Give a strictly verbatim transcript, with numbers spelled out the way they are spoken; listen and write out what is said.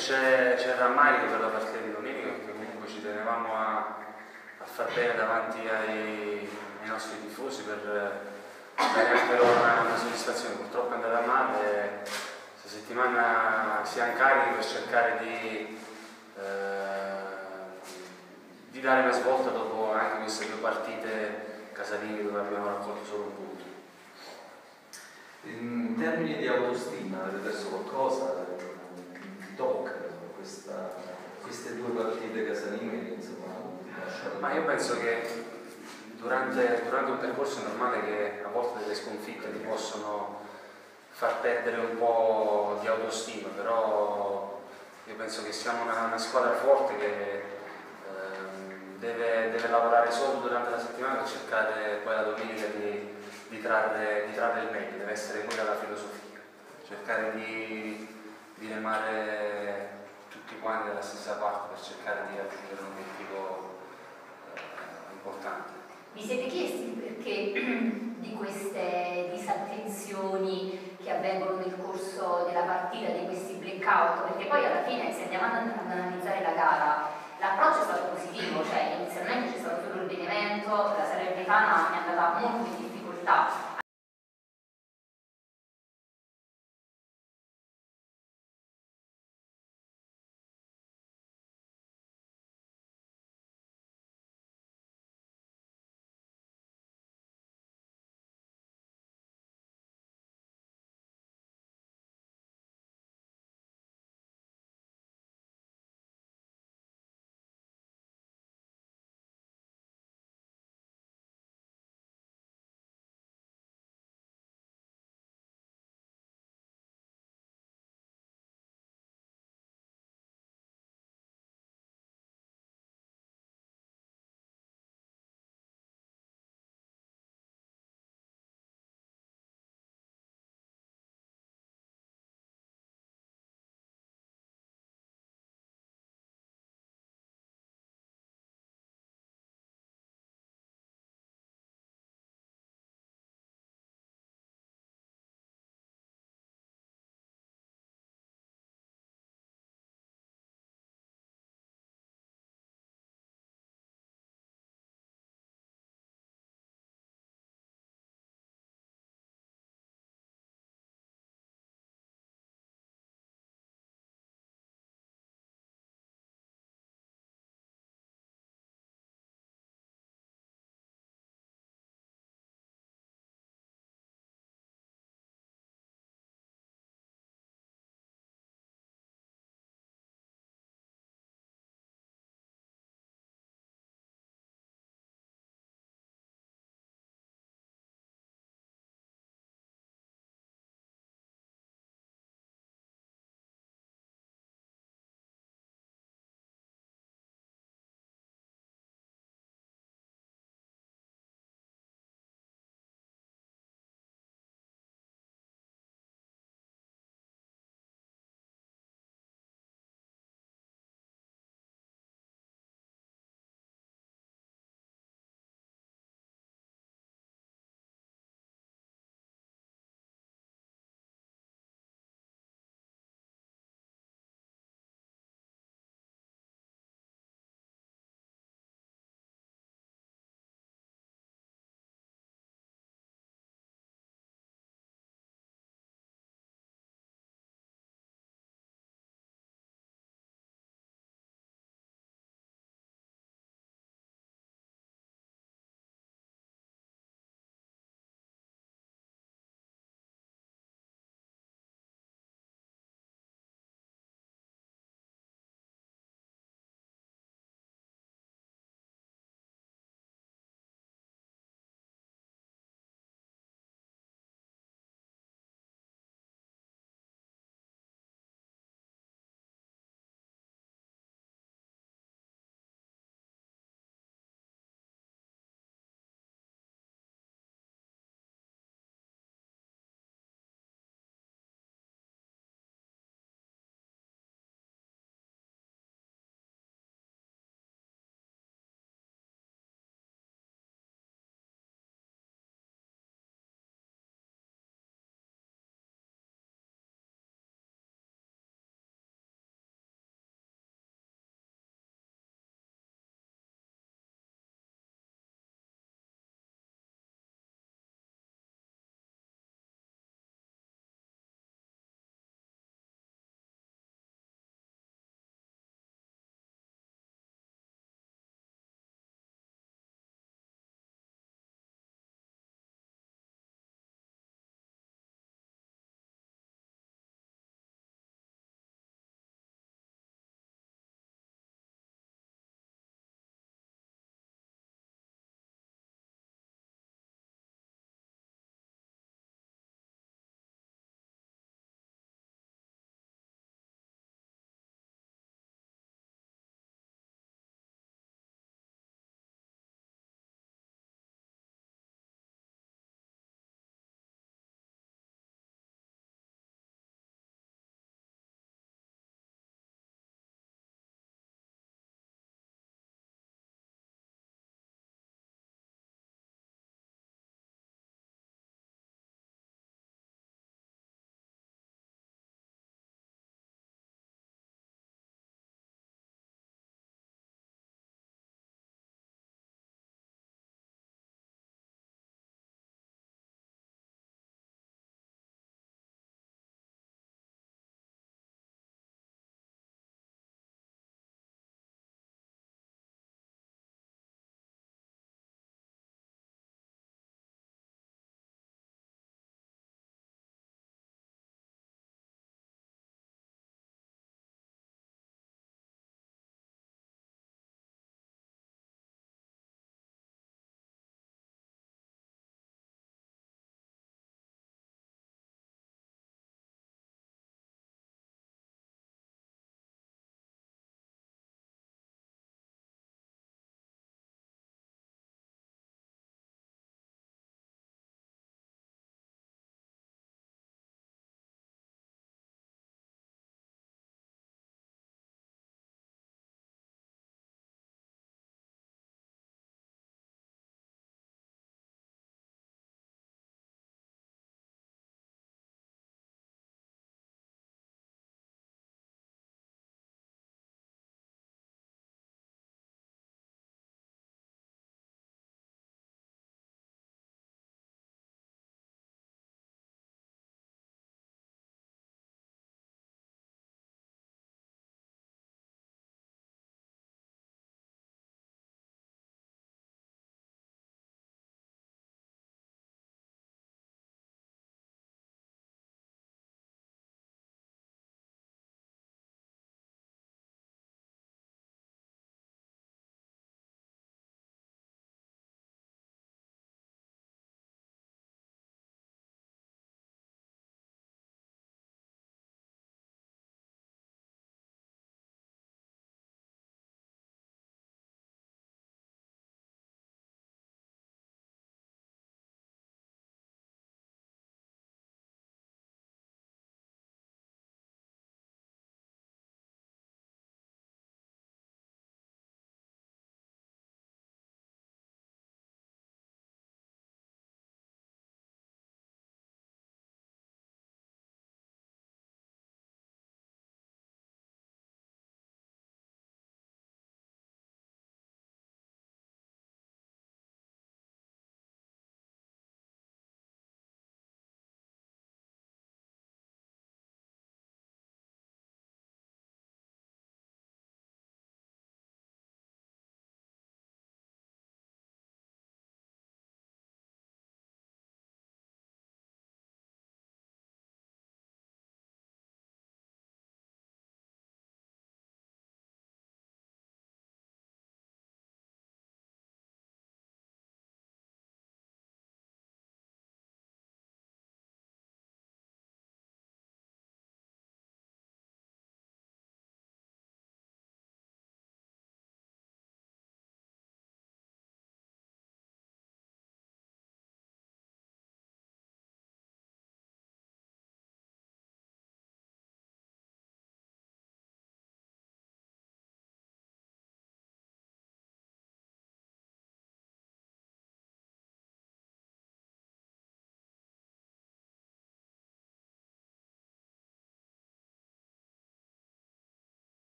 c'è il rammarico per la partita di domenica, perché comunque ci tenevamo a, a far bene davanti ai, ai nostri tifosi per dare anche loro una, una soddisfazione. Purtroppo è andata male, questa settimana siamo carichi per cercare di, eh, di dare una svolta dopo anche queste due partite casalinghe dove abbiamo raccolto solo un punto. In termini di autostima, avete perso qualcosa? Ti tocca questa, queste due partite casalinghe che insomma lasciano... Ma io penso che durante, durante un percorso è normale che a volte delle sconfitte ti possono far perdere un po' di autostima, però io penso che siamo una, una squadra forte che ehm, deve, deve lavorare solo durante la settimana per cercare poi la domenica di Di trarre, di trarre il meglio, deve essere quella la filosofia, cercare di, di remare tutti quanti dalla stessa parte per cercare di raggiungere un obiettivo eh, importante. Vi siete chiesti perché di queste disattenzioni che avvengono nel corso della partita, di questi blackout? Perché poi alla fine, se andiamo ad analizzare la gara, l'approccio è stato positivo, cioè inizialmente c'è stato solo il Benevento, la Salernitana è andata molto in difficoltà.